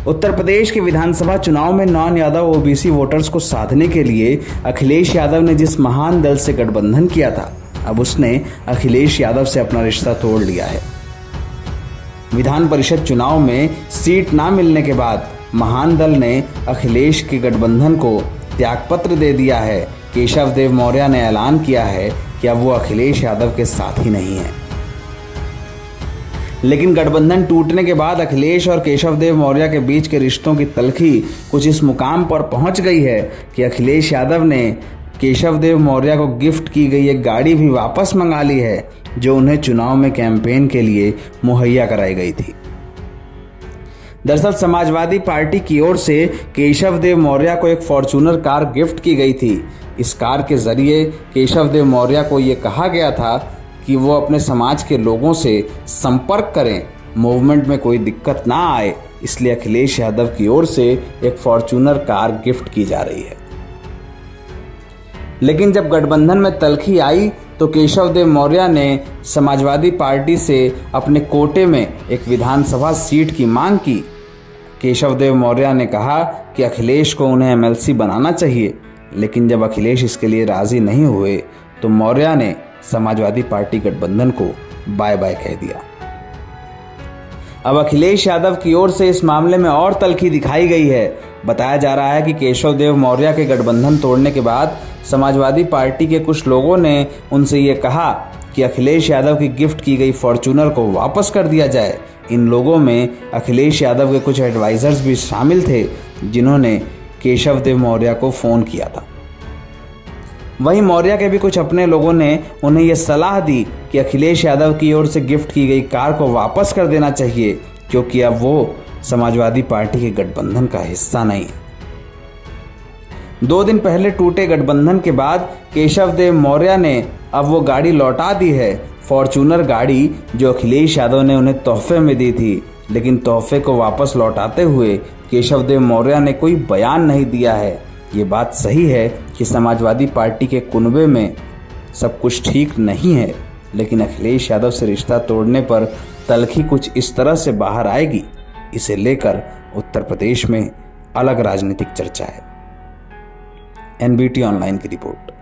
उत्तर प्रदेश के विधानसभा चुनाव में नॉन यादव ओबीसी वोटर्स को साधने के लिए अखिलेश यादव ने जिस महान दल से गठबंधन किया था, अब उसने अखिलेश यादव से अपना रिश्ता तोड़ लिया है। विधान परिषद चुनाव में सीट ना मिलने के बाद महान दल ने अखिलेश के गठबंधन को त्यागपत्र दे दिया है। केशव देव मौर्य ने ऐलान किया है कि अब वो अखिलेश यादव के साथ ही नहीं है। लेकिन गठबंधन टूटने के बाद अखिलेश और केशव देव मौर्य के बीच के रिश्तों की तलखी कुछ इस मुकाम पर पहुंच गई है कि अखिलेश यादव ने केशव देव मौर्य को गिफ्ट की गई एक गाड़ी भी वापस मंगा ली है, जो उन्हें चुनाव में कैंपेन के लिए मुहैया कराई गई थी। दरअसल समाजवादी पार्टी की ओर से केशव देव मौर्य को एक फॉर्च्यूनर कार गिफ्ट की गई थी। इस कार के जरिए केशव देव मौर्य को ये कहा गया था कि वो अपने समाज के लोगों से संपर्क करें, मूवमेंट में कोई दिक्कत ना आए, इसलिए अखिलेश यादव की ओर से एक फॉर्च्यूनर कार गिफ्ट की जा रही है। लेकिन जब गठबंधन में तलखी आई तो केशव देव मौर्य ने समाजवादी पार्टी से अपने कोटे में एक विधानसभा सीट की मांग की। केशव देव मौर्य ने कहा कि अखिलेश को उन्हें एमएलसी बनाना चाहिए, लेकिन जब अखिलेश इसके लिए राजी नहीं हुए तो मौर्य ने समाजवादी पार्टी गठबंधन को बाय बाय कह दिया। अब अखिलेश यादव की ओर से इस मामले में और तलखी दिखाई गई है। बताया जा रहा है कि केशव देव मौर्य के गठबंधन तोड़ने के बाद समाजवादी पार्टी के कुछ लोगों ने उनसे ये कहा कि अखिलेश यादव की गिफ्ट की गई फॉर्च्यूनर को वापस कर दिया जाए। इन लोगों में अखिलेश यादव के कुछ एडवाइजर्स भी शामिल थे, जिन्होंने केशव देव मौर्य को फोन किया था। वहीं मौर्य के भी कुछ अपने लोगों ने उन्हें यह सलाह दी कि अखिलेश यादव की ओर से गिफ्ट की गई कार को वापस कर देना चाहिए, क्योंकि अब वो समाजवादी पार्टी के गठबंधन का हिस्सा नहीं है। 2 दिन पहले टूटे गठबंधन के बाद केशव देव मौर्य ने अब वो गाड़ी लौटा दी है, फॉर्च्यूनर गाड़ी जो अखिलेश यादव ने उन्हें तोहफे में दी थी। लेकिन तोहफे को वापस लौटाते हुए केशव देव मौर्य ने कोई बयान नहीं दिया है। ये बात सही है कि समाजवादी पार्टी के कुनबे में सब कुछ ठीक नहीं है, लेकिन अखिलेश यादव से रिश्ता तोड़ने पर तलखी कुछ इस तरह से बाहर आएगी, इसे लेकर उत्तर प्रदेश में अलग राजनीतिक चर्चा है। एनबीटी ऑनलाइन की रिपोर्ट।